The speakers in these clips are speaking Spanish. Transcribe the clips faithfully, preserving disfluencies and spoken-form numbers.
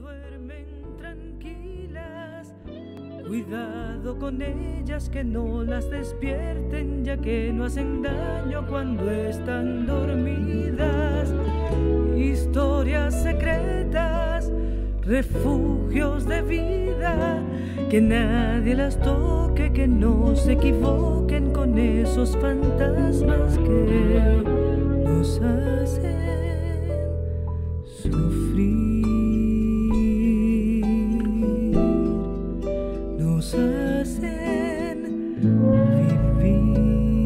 duermen tranquilas. Cuidado con ellas, que no las despierten, ya que no hacen daño cuando están dormidas. Historias secretas, refugios de vida, que nadie las toque, que no se equivoquen con esos fantasmas que nos hacen sufrir, nos hacen vivir.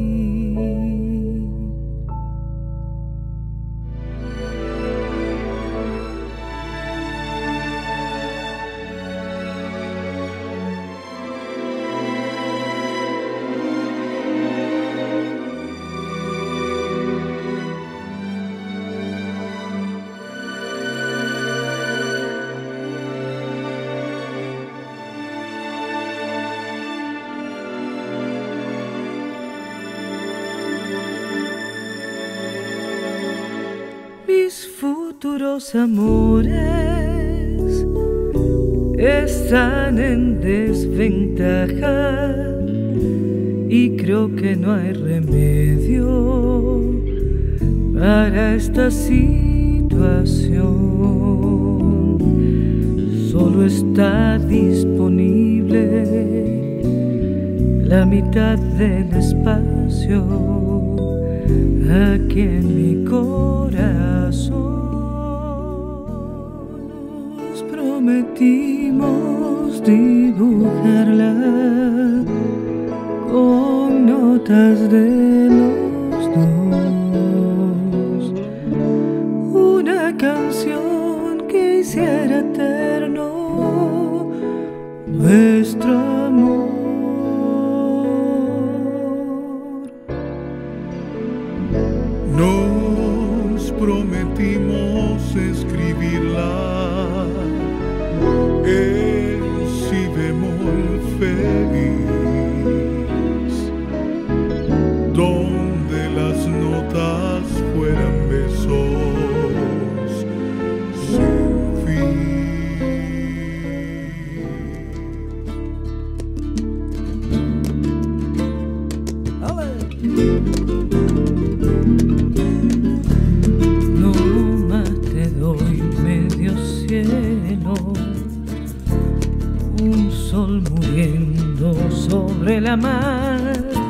Mis futuros amores están en desventaja y creo que no hay remedio para esta situación. Solo está disponible la mitad del espacio aquí en mi corazón. Nos prometimos dibujarla con notas de los dos, una canción que hiciera eterno nuestro amor. Nos prometimos escribirla en si bemol feliz, donde las notas fueran besos sin fin. Un sol muriendo sobre la mar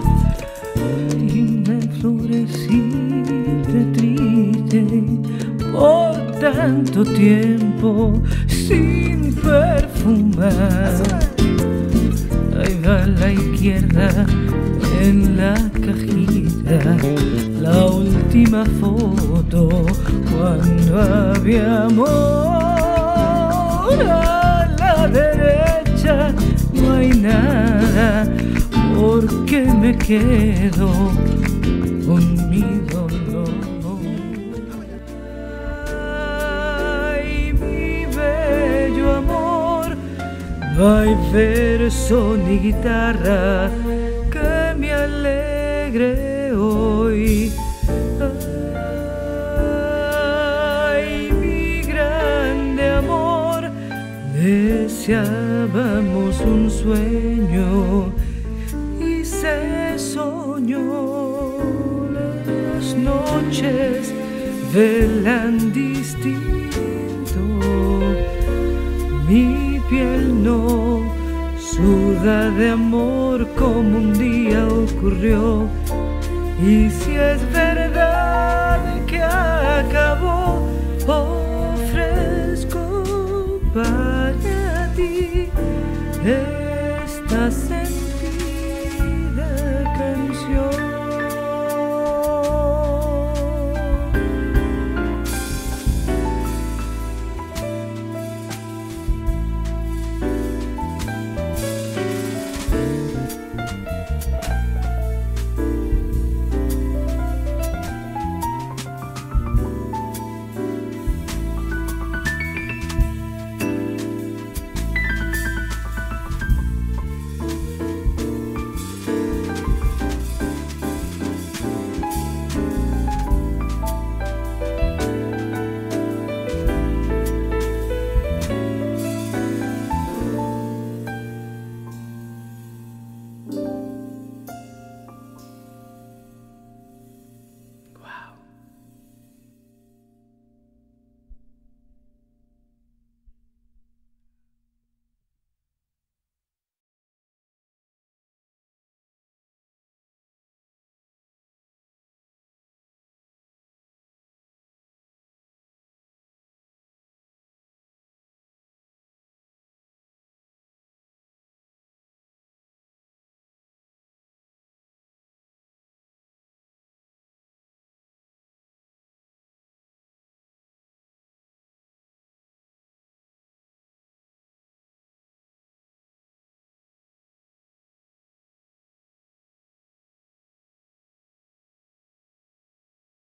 y me floreciste triste por tanto tiempo sin perfumar. Ahí va a la izquierda en la cajita la última foto cuando había amor. A la derecha no hay nada, porque me quedo con mi dolor. Ay, mi bello amor, no hay verso ni guitarra que me alegre hoy. Deseábamos un sueño y se soñó. Las noches velan distinto, mi piel no suda de amor como un día ocurrió. Y si es verdad que acabó